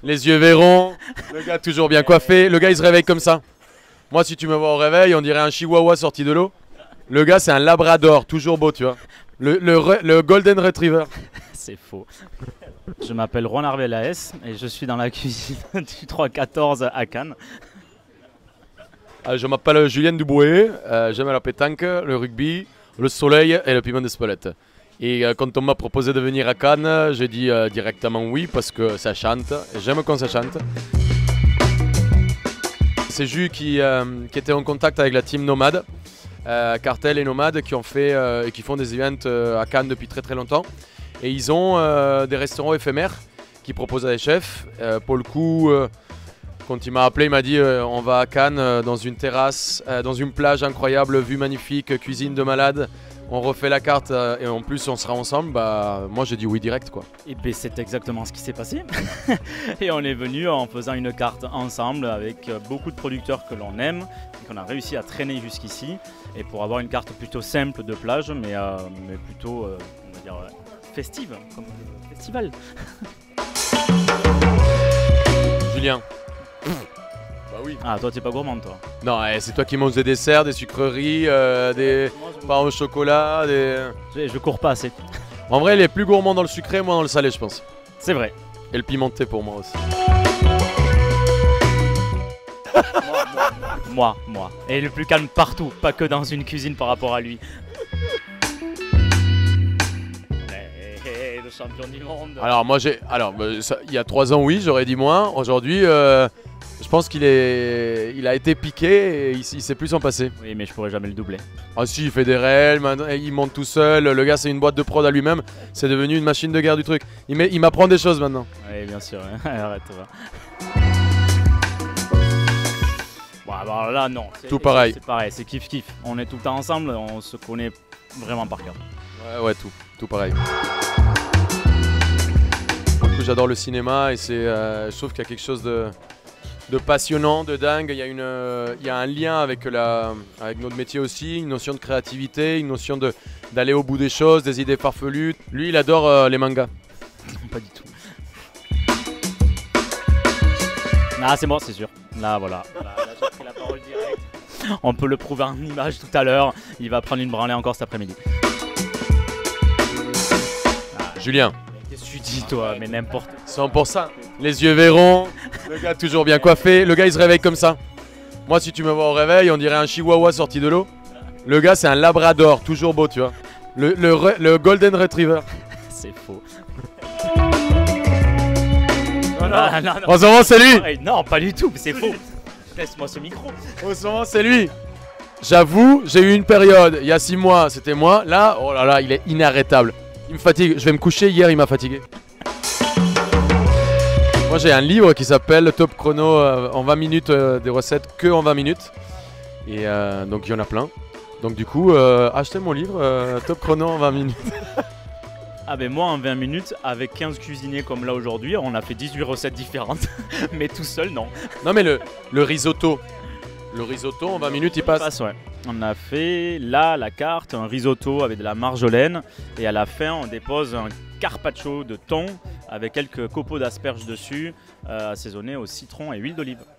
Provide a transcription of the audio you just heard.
Les yeux verrons, le gars toujours bien coiffé. Le gars il se réveille comme ça. Moi si tu me vois au réveil, on dirait un chihuahua sorti de l'eau. Le gars c'est un labrador, toujours beau tu vois. Le golden retriever. C'est faux. Je m'appelle Juan Arbelaez et je suis dans la cuisine du 314 à Cannes. Je m'appelle Julien Duboué, j'aime la pétanque, le rugby, le soleil et le piment d'Espelette. Et quand on m'a proposé de venir à Cannes, j'ai dit directement oui parce que ça chante, et j'aime quand ça chante. C'est Jus qui était en contact avec la team Nomade, Cartel et Nomade qui ont fait et qui font des events à Cannes depuis très très longtemps. Et ils ont des restaurants éphémères qui proposent à des chefs. Pour le coup, quand il m'a appelé, il m'a dit on va à Cannes dans une terrasse, dans une plage incroyable, vue magnifique, cuisine de malade. On refait la carte et en plus on sera ensemble. Bah, moi j'ai dit oui direct quoi. Et bien c'est exactement ce qui s'est passé. Et on est venu en faisant une carte ensemble avec beaucoup de producteurs que l'on aime et qu'on a réussi à traîner jusqu'ici. Et pour avoir une carte plutôt simple de plage, mais plutôt on va dire, festive, comme festival. Julien. Bah oui. Ah, toi t'es pas gourmand toi. Non, c'est toi qui manges des desserts, des sucreries, des pains au chocolat, des... Je cours pas assez. En vrai, il est plus gourmand dans le sucré, moi dans le salé, je pense. C'est vrai. Et le pimenté pour moi aussi. Moi. Et le plus calme partout, pas que dans une cuisine par rapport à lui. Le champion du monde. Alors moi il y a 3 ans oui, j'aurais dit moins. Aujourd'hui, je pense qu'il a été piqué et il sait plus s'en passer. Oui, mais je pourrais jamais le doubler. Ah si, il fait des réels, il monte tout seul. Le gars c'est une boîte de prod à lui-même. C'est devenu une machine de guerre du truc. Il m'apprend des choses maintenant. Oui, bien sûr. Arrête, va. Bon, alors là, non. Tout pareil. C'est pareil, c'est kiff-kiff. On est tout le temps ensemble, on se connaît vraiment par cœur. Ouais, tout pareil. Du coup, j'adore le cinéma et je trouve qu'il y a quelque chose de passionnant, de dingue. Il y a un lien avec notre métier aussi, une notion de créativité, une notion d'aller au bout des choses, des idées farfelues. Lui, il adore les mangas. Non, pas du tout. Ah, c'est bon, c'est sûr. Là, voilà. Là, j'ai pris la parole direct. On peut le prouver en image tout à l'heure. Il va prendre une branlée encore cet après-midi. Julien. Qu'est-ce que tu dis, toi? Mais n'importe. 100%. Les yeux verrons, le gars toujours bien coiffé. Le gars, il se réveille comme ça. Moi, si tu me vois au réveil, on dirait un chihuahua sorti de l'eau. Le gars, c'est un labrador, toujours beau, tu vois. Le golden retriever. C'est faux. Non. En ce moment, c'est lui. Non, pas du tout, c'est faux. Laisse-moi ce micro. En ce moment, c'est lui. J'avoue, j'ai eu une période, il y a 6 mois, c'était moi. Là, oh là là, il est inarrêtable. Il me fatigue. Je vais me coucher. Hier, il m'a fatigué. Moi, j'ai un livre qui s'appelle Top Chrono en 20 minutes, des recettes que en 20 minutes. Et donc, il y en a plein. Donc, du coup, achetez mon livre Top Chrono en 20 minutes. Ah ben moi en 20 minutes, avec 15 cuisiniers comme là aujourd'hui, on a fait 18 recettes différentes. Mais tout seul, non. Non mais le risotto. Le risotto en 20 minutes il passe. Ouais. On a fait là la carte, un risotto avec de la marjolaine. Et à la fin on dépose un carpaccio de thon avec quelques copeaux d'asperges dessus, assaisonné au citron et huile d'olive.